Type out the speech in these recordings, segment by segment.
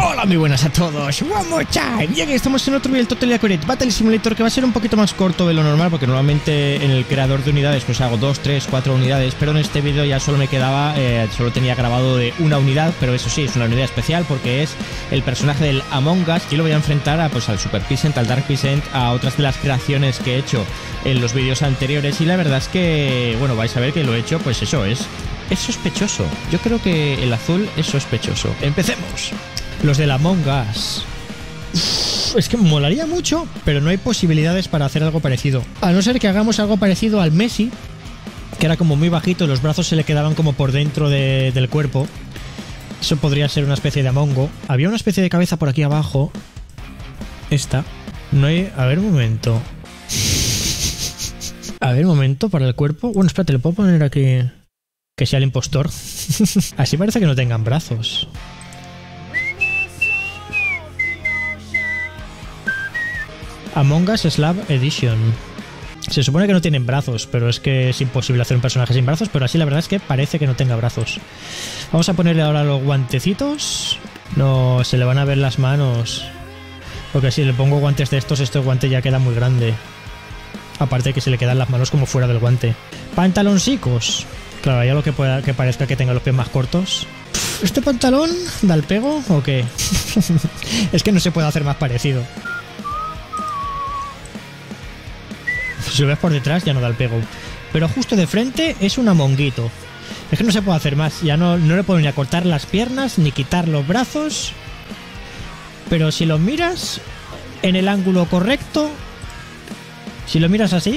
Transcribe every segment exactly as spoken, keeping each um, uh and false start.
Hola, muy buenas a todos. One more time. Y aquí estamos en otro video del Total Accurate Battle Simulator, que va a ser un poquito más corto de lo normal, porque normalmente en el creador de unidades pues hago dos, tres, cuatro unidades, pero en este vídeo ya solo me quedaba, eh, solo tenía grabado de una unidad, pero eso sí, es una unidad especial porque es el personaje del Among Us y lo voy a enfrentar a, pues, al Super Peasant, al Dark Peasant, a otras de las creaciones que he hecho en los vídeos anteriores, y la verdad es que, bueno, vais a ver que lo he hecho, pues eso es... Es sospechoso. Yo creo que el azul es sospechoso. ¡Empecemos! Los del Among Us. Uf, es que molaría mucho, pero no hay posibilidades para hacer algo parecido. A no ser que hagamos algo parecido al Messi, que era como muy bajito, los brazos se le quedaban como por dentro de, del cuerpo. Eso podría ser una especie de Among Us. Había una especie de cabeza por aquí abajo. Esta. No hay... A ver, un momento. A ver, un momento, para el cuerpo. Bueno, espérate, le puedo poner aquí... Que sea el impostor. Así parece que no tengan brazos. Among Us Slab Edition. Se supone que no tienen brazos, pero es que es imposible hacer un personaje sin brazos, pero así la verdad es que parece que no tenga brazos. Vamos a ponerle ahora los guantecitos. No, se le van a ver las manos. Porque si le pongo guantes de estos, este guante ya queda muy grande. Aparte de que se le quedan las manos como fuera del guante. Pantaloncicos. Claro, ya lo que, pueda, que parezca que tenga los pies más cortos. ¿Este pantalón da el pego o qué? Es que no se puede hacer más parecido. Si lo ves por detrás ya no da el pego. Pero justo de frente es un amonguito. Es que no se puede hacer más. Ya no, no le puedo ni acortar las piernas ni quitar los brazos. Pero si lo miras en el ángulo correcto, si lo miras así,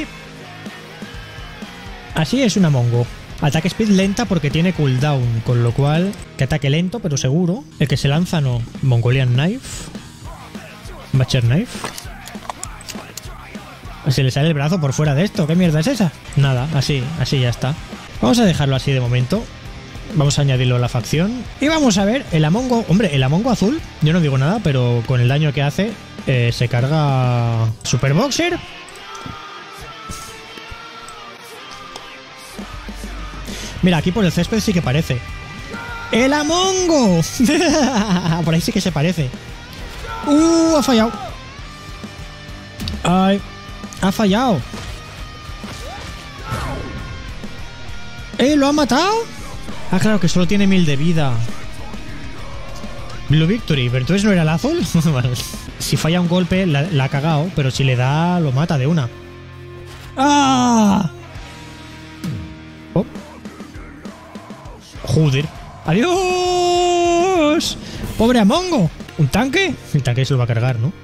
así es un amongo. Ataque speed lenta porque tiene cooldown, con lo cual que ataque lento pero seguro. El que se lanza no. Mongolian Knife. Butcher Knife. Se le sale el brazo por fuera de esto. ¿Qué mierda es esa? Nada, así, así ya está. Vamos a dejarlo así de momento. Vamos a añadirlo a la facción. Y vamos a ver el Amongo. Hombre, el Amongo azul, yo no digo nada, pero con el daño que hace, eh, se carga Super Boxer. Mira, aquí por el césped sí que parece. ¡El Amongo! Por ahí sí que se parece. ¡Uh! Ha fallado. ¡Ay! Ha fallado. ¡Eh! ¿Lo ha matado? Ah, claro, que solo tiene mil de vida. Blue Victory. ¿Pero entonces no era el azul? Vale. Si falla un golpe, la, la ha cagado. Pero si le da, lo mata de una. ¡Ah! Oh. Joder. ¡Adiós! ¡Pobre Amongo! ¿Un tanque? El tanque se lo va a cargar, ¿no?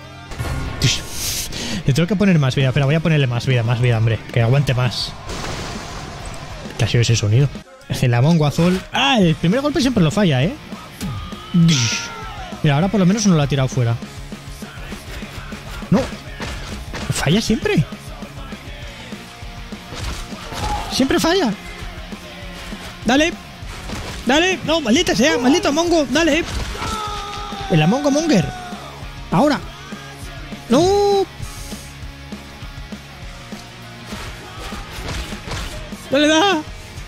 Le tengo que poner más vida. Pero voy a ponerle más vida, más vida, hombre. Que aguante más. ¿Qué ha sido ese sonido? El Amongo azul. ¡Ah! El primer golpe siempre lo falla, ¿eh? Mira, ahora por lo menos no lo ha tirado fuera. No. Falla siempre. Siempre falla. Dale. Dale. No, maldita sea. Maldito Amongo. Dale. El Amongo Monger. Ahora. No. No le da.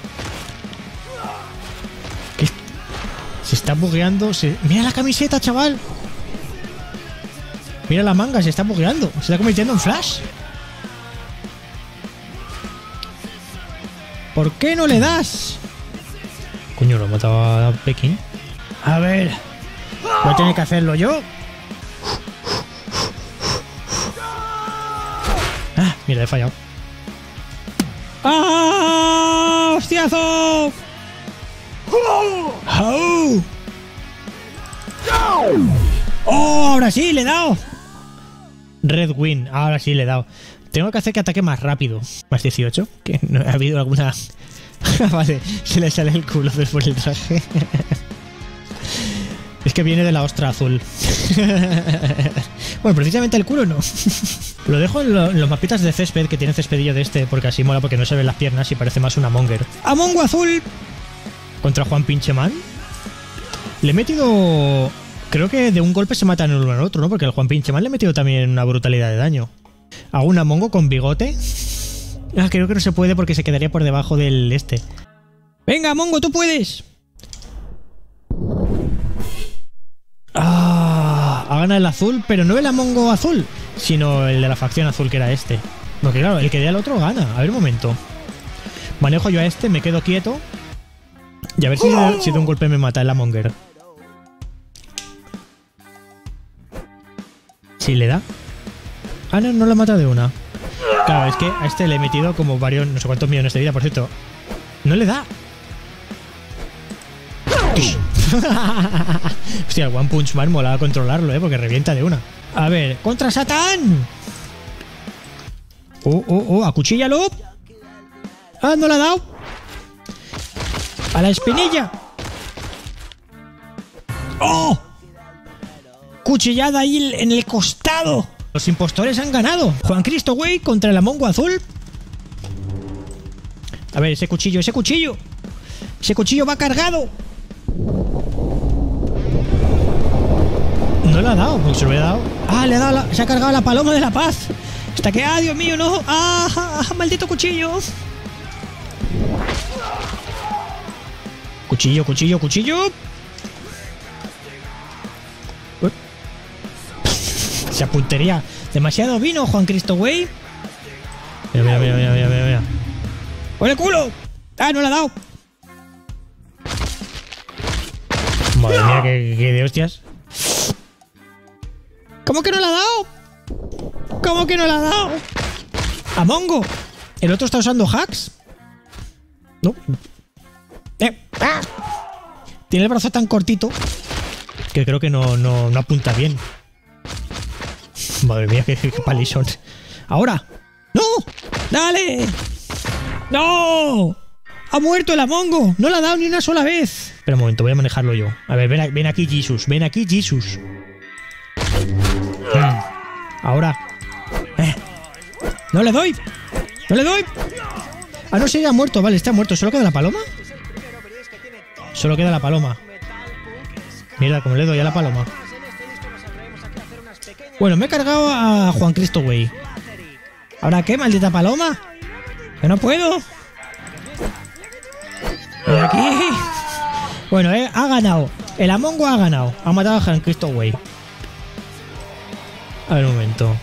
¿Qué? Se está bugueando. Se... Mira la camiseta, chaval. Mira la manga. Se está bugueando. Se está convirtiendo en Flash. ¿Por qué no le das? Coño, lo mataba a Pekín. A ver. Voy a tener que hacerlo yo. Ah, mira, he fallado. ¡Ah! ¡Hostiazo! ¡Oh! ¡Oh! Ahora sí, le he dado. Red Win. Ahora sí le he dado. Tengo que hacer que ataque más rápido. Más dieciocho. Que no ha habido alguna... Vale, se le sale el culo después del traje. Es que viene de la ostra azul. Bueno, precisamente el culo no. Lo dejo en, lo, en los mapitas de césped, que tiene céspedillo de este, porque así mola, porque no se ven las piernas y parece más un Amonger. ¡Amongo azul! Contra Juan Pincheman. Le he metido... Creo que de un golpe se matan el uno al otro, ¿no? Porque al Juan Pincheman le he metido también una brutalidad de daño. ¿Hago un Amongo con bigote? Ah, creo que no se puede porque se quedaría por debajo del este. ¡Venga, Amongo, tú puedes! gana el azul, pero no el Among Us azul, sino el de la facción azul, que era este. Porque claro, el que dé al otro gana. A ver, un momento. Manejo yo a este, me quedo quieto. Y a ver si, de, si de un golpe me mata el Amonger. ¿Sí le da? Ah, no, no lo mata de una. Claro, es que a este le he metido como varios, no sé cuántos millones de vida, por cierto. No le da. Hostia, el One Punch Man mola controlarlo, ¿eh? Porque revienta de una. A ver, ¡contra Satán! ¡Oh, oh, oh! ¡Acuchíllalo! ¡Ah, no le ha dado! ¡A la espinilla! ¡Oh! ¡Cuchillada ahí en el costado! Los impostores han ganado. Juan Cristo Way contra el Among Us azul. A ver, ese cuchillo, ese cuchillo. Ese cuchillo va cargado. No le ha dado, porque se lo hubiera dado. Ah, le ha dado la, se ha cargado la paloma de la paz. Hasta que, ah, Dios mío, no. Ah, ah, maldito cuchillo. Cuchillo, cuchillo, cuchillo. Uy. Esa puntería. Demasiado vino, Juan Cristo Way. Mira, mira, mira, mira, mira, mira. ¡Ole, culo! Ah, no le ha dado. Madre mía, qué, qué de hostias. ¿Cómo que no le ha dado? ¿Cómo que no le ha dado? ¡A Mongo! ¿El otro está usando hacks? No. Eh. ¡Ah! Tiene el brazo tan cortito que creo que no, no, no apunta bien. Madre mía, qué, qué palizón. ¡Ahora! ¡No! ¡Dale! ¡No! ¡Ha muerto el Amongo! ¡No le ha dado ni una sola vez! Espera un momento, voy a manejarlo yo. A ver, ven, ven aquí, Jesus. Ven aquí, Jesus. Mm. Ahora. Eh. ¡No le doy! ¡No le doy! Ah, no, se ya ha muerto. Vale, está muerto. ¿Solo queda la paloma? Solo queda la paloma. Mira, como le doy a la paloma. Bueno, me he cargado a Juan Cristo Way. ¿Ahora qué, maldita paloma? ¡Que no puedo! ¡Ven aquí! Bueno, eh, ha ganado. El Among Us ha ganado. Ha matado a Juan Cristo Way. A ver un momento.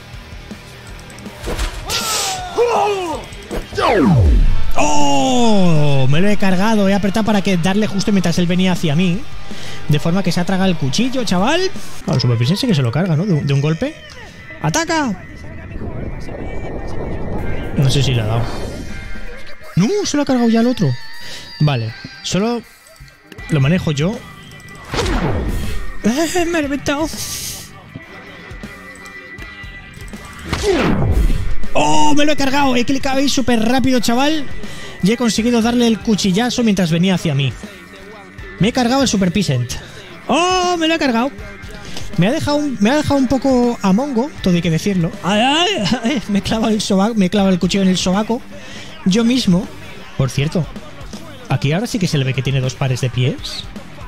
¡Oh! Me lo he cargado. He apretado para que darle justo mientras él venía hacia mí. De forma que se ha tragado el cuchillo, chaval. A los supervises sí que se lo carga, ¿no? De, de un golpe. ¡Ataca! No sé si le ha dado. ¡No! Se lo ha cargado ya el otro. Vale. Solo lo manejo yo. ¡Eh! Me ha reventado. ¡Oh! Me lo he cargado. He clicado ahí súper rápido, chaval. Y he conseguido darle el cuchillazo mientras venía hacia mí. Me he cargado el Super Peasant. ¡Oh! Me lo he cargado. Me ha dejado un, me ha dejado un poco a mongo, todo hay que decirlo. ¡Ay, ay, ay! Me he clavado el sobaco, me he clavado el cuchillo en el sobaco. Yo mismo. Por cierto, aquí ahora sí que se le ve que tiene dos pares de pies.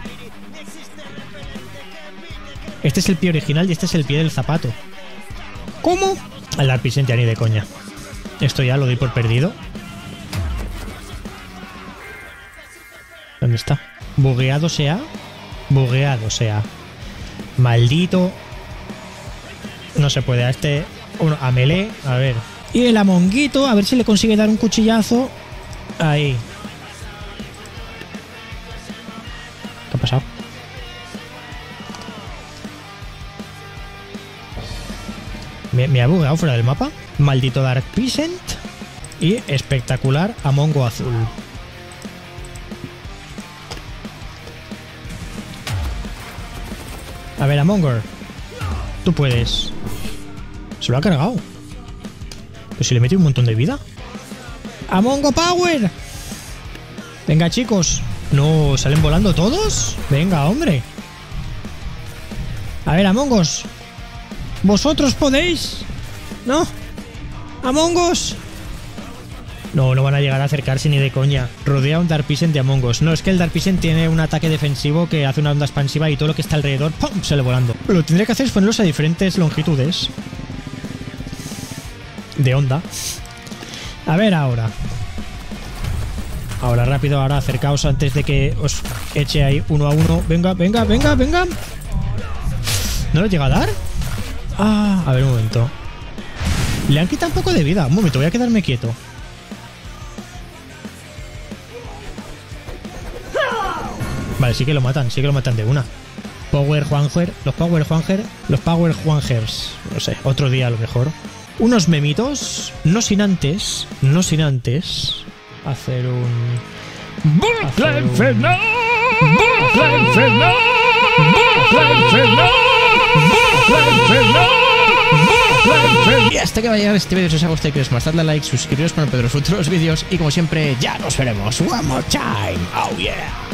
Este es el pie original y este es el pie del zapato. ¿Cómo? Al Dark Peasant ya ni de coña. Esto ya lo doy por perdido. ¿Dónde está? Bugueado sea. Bugueado sea. Maldito. No se puede. A este. Uno, a melee. A ver. Y el amonguito. A ver si le consigue dar un cuchillazo. Ahí. ¿Qué ha pasado? Me, me ha bugueado fuera del mapa. Maldito Dark Peasant. Y espectacular Among Us azul. A ver, Among Us. Tú puedes. Se lo ha cargado. Pero si le mete un montón de vida. Among Us Power. Venga, chicos. No, ¿salen volando todos? Venga, hombre. A ver, Among Us. ¿Vosotros podéis? ¿No? Among Us. No, no van a llegar a acercarse ni de coña. Rodea un Dark Peasant de Among Us. No, es que el Dark Peasant tiene un ataque defensivo que hace una onda expansiva y todo lo que está alrededor ¡pum! Sale volando. Lo que tendría que hacer es ponerlos a diferentes longitudes de onda. A ver ahora. Ahora, rápido, ahora acercaos antes de que os eche ahí uno a uno. Venga, venga, venga, venga. ¿No lo llega a dar? Ah, a ver un momento. Le han quitado un poco de vida. Un momento, voy a quedarme quieto. Vale, sí que lo matan, sí que lo matan de una. Power Juanjer, los Power Juanjer, los Power Juanjers. No sé, otro día a lo mejor. Unos memitos, no sin antes, no sin antes hacer un... ¡Bucle infernal! ¡Bucle infernal! Y hasta que va a llegar este vídeo, si os ha gustado y queréis más, dadle a like, suscribiros para no perder los futuros vídeos y como siempre, ya nos veremos. One more time. Oh yeah.